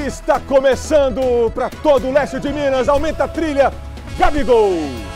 Está começando para todo o leste de Minas. Aumenta a trilha, Gabigol.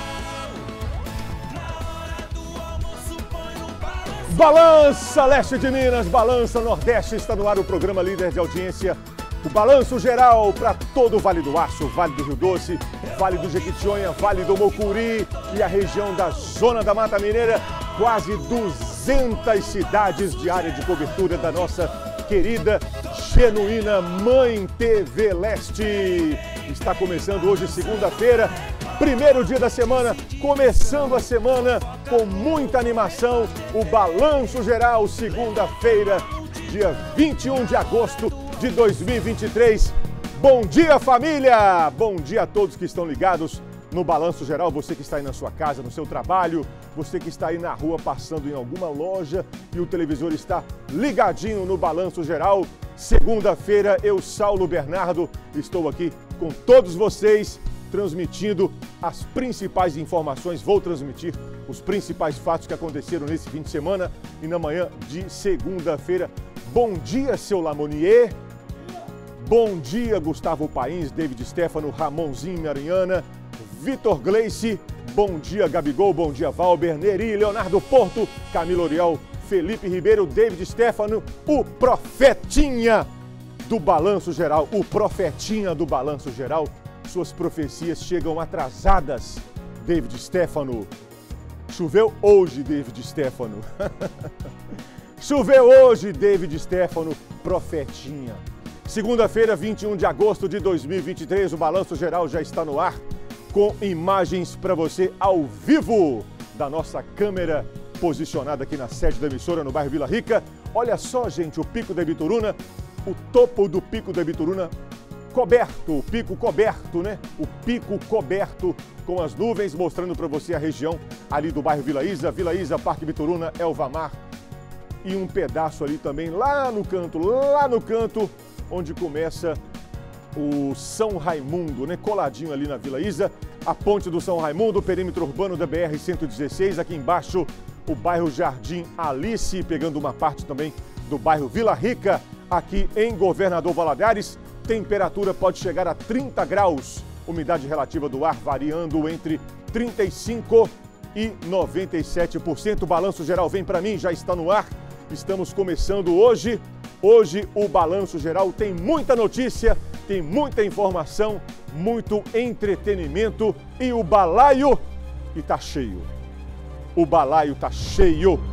Balança leste de Minas, balança Nordeste. Está no ar o programa líder de audiência. O balanço geral para todo o Vale do Aço, Vale do Rio Doce, Vale do Jequitinhonha, Vale do Mucuri e a região da Zona da Mata Mineira. Quase 200 cidades de área de cobertura da nossa querida, genuína Mãe TV Leste. Está começando hoje, segunda-feira, primeiro dia da semana, começando a semana com muita animação. O Balanço Geral, segunda-feira, dia 21 de agosto de 2023. Bom dia, família! Bom dia a todos que estão ligados no Balanço Geral. Você que está aí na sua casa, no seu trabalho, você que está aí na rua passando em alguma loja e o televisor está ligadinho no Balanço Geral. Segunda-feira, eu, Saulo Bernardo, estou aqui com todos vocês, transmitindo as principais informações. Vou transmitir os principais fatos que aconteceram nesse fim de semana e na manhã de segunda-feira. Bom dia, seu Lamonier. Bom dia, Gustavo Pains, David Stefano, Ramonzinho Ariana, Vitor Gleice. Bom dia, Gabigol. Bom dia, Valber, Neri, Leonardo Porto, Camilo Oriol, Felipe Ribeiro, David Stefano, o profetinha do Balanço Geral. O profetinha do Balanço Geral. Suas profecias chegam atrasadas, David Stefano. Choveu hoje, David Stefano. Choveu hoje, David Stefano, profetinha. Segunda-feira, 21 de agosto de 2023, o Balanço Geral já está no ar, com imagens para você ao vivo da nossa câmera posicionada aqui na sede da emissora, no bairro Vila Rica. Olha só, gente, o Pico da Ibituruna, o topo do Pico da Ibituruna coberto, o pico coberto, né? O pico coberto com as nuvens, mostrando para você a região ali do bairro Vila Isa, Parque Ibituruna, Elvamar e um pedaço ali também lá no canto, onde começa o São Raimundo, né? Coladinho ali na Vila Isa, a ponte do São Raimundo, o perímetro urbano da BR-116, aqui embaixo o bairro Jardim Alice, pegando uma parte também do bairro Vila Rica, aqui em Governador Valadares. Temperatura pode chegar a 30 graus, umidade relativa do ar variando entre 35% e 97%. O Balanço Geral vem para mim, já está no ar, estamos começando hoje. Hoje o Balanço Geral tem muita notícia, tem muita informação, muito entretenimento e o balaio está cheio. O balaio está cheio.